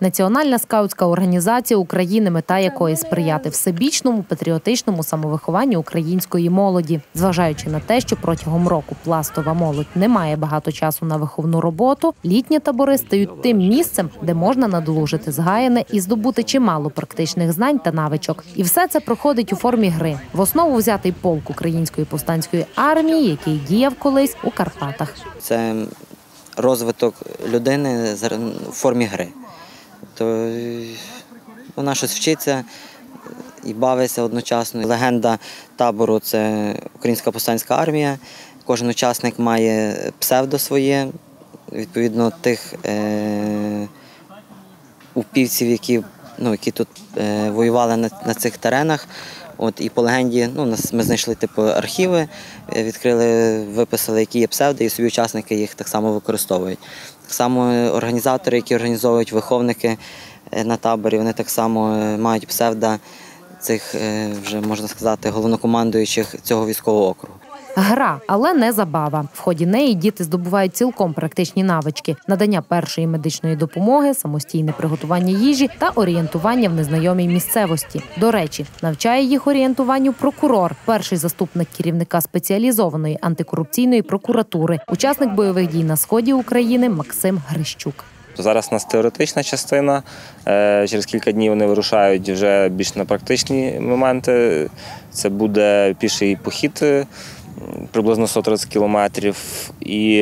Національна скаутська організація України, мета якої сприяти всебічному патріотичному самовихованню української молоді. Зважаючи на те, що протягом року пластова молодь не має багато часу на виховну роботу, літні табори стають тим місцем, де можна надолужити згаяне і здобути чимало практичних знань та навичок. І все це проходить у формі гри. В основу взятий полк Української повстанської армії, який діяв колись у Карпатах. Це розвиток людини в формі гри. То вона щось вчиться і бавиться одночасно. Легенда табору – це Українська повстанська армія. Кожен учасник має псевдо своє, відповідно тих упівців, які тут воювали на цих теренах. І по легенді ми знайшли архіви, відкрили, виписали, які є псевдо, і собі учасники їх так само використовують. Так само організатори, які організовують виховники на таборі, вони так само мають псевдо цих, вже можна сказати, головнокомандуючих цього військового округу. Гра, але не забава. В ході неї діти здобувають цілком практичні навички – надання першої медичної допомоги, самостійне приготування їжі та орієнтування в незнайомій місцевості. До речі, навчає їх орієнтуванню прокурор, перший заступник керівника спеціалізованої антикорупційної прокуратури, учасник бойових дій на сході України Максим Грищук. Зараз у нас теоретична частина, через кілька днів вони вирушають вже більш на практичні моменти. Це буде піший похід, приблизно 130 кілометрів, і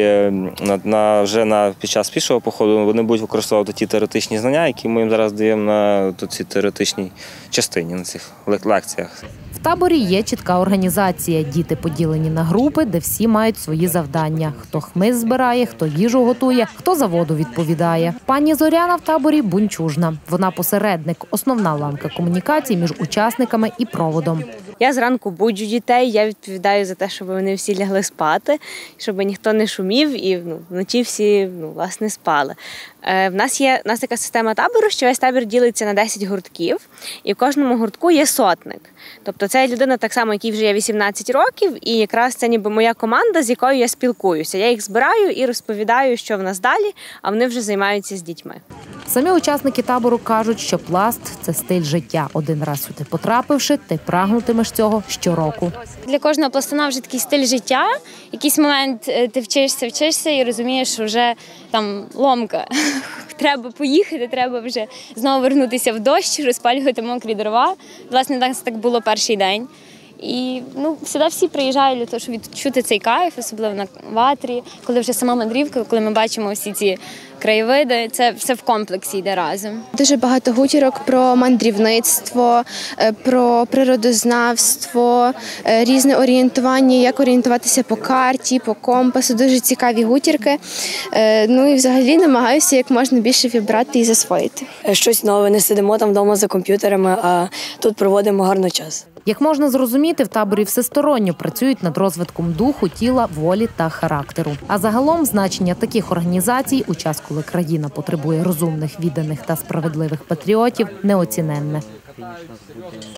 під час пішого походу вони будуть використовувати ті теоретичні знання, які ми їм зараз даємо на цій теоретичній частині, на цих лекціях. В таборі є чітка організація. Діти поділені на групи, де всі мають свої завдання. Хто хмиз збирає, хто їжу готує, хто за воду відповідає. Пані Зоряна в таборі бунчужна. Вона посередник, основна ланка комунікацій між учасниками і проводом. Я зранку буджу дітей, я відповідаю за те, щоб вони всі лягли спати, щоб ніхто не шумів і вночі всі власне спали. В нас така система табору, що весь табір ділиться на 10 гуртків, і в кожному гуртку є сотник. Тобто це людина так само, якій вже є 18 років, і якраз це ніби моя команда, з якою я спілкуюся. Я їх збираю і розповідаю, що в нас далі, а вони вже займаються з дітьми. Самі учасники табору кажуть, що пласт – це стиль життя. Один раз сюди потрапивши, ти прагнутимеш цього щороку. Для кожного пластуна вже такий стиль життя. Якийсь момент ти вчишся і розумієш, що вже там ломка. Треба поїхати, треба вже знову вернутися в дощ, розпалювати мокрі дрова. Власне, так було перший день. І сюди всі приїжджають для того, щоб відчути цей кайф, особливо на ватрі, коли вже сама мандрівка, коли ми бачимо всі ці краєвиди, це все в комплексі йде разом. Дуже багато гутірок про мандрівництво, про природознавство, різне орієнтування, як орієнтуватися по карті, по компасу. Дуже цікаві гутірки. І взагалі намагаюся як можна більше вибрати і засвоїти. Щось нове, не сидимо там вдома за комп'ютерами, а тут проводимо гарно час. Як можна зрозуміти, в таборі всесторонньо працюють над розвитком духу, тіла, волі та характеру. А загалом значення таких організацій у час, коли країна потребує розумних, відданих та справедливих патріотів, неоціненне.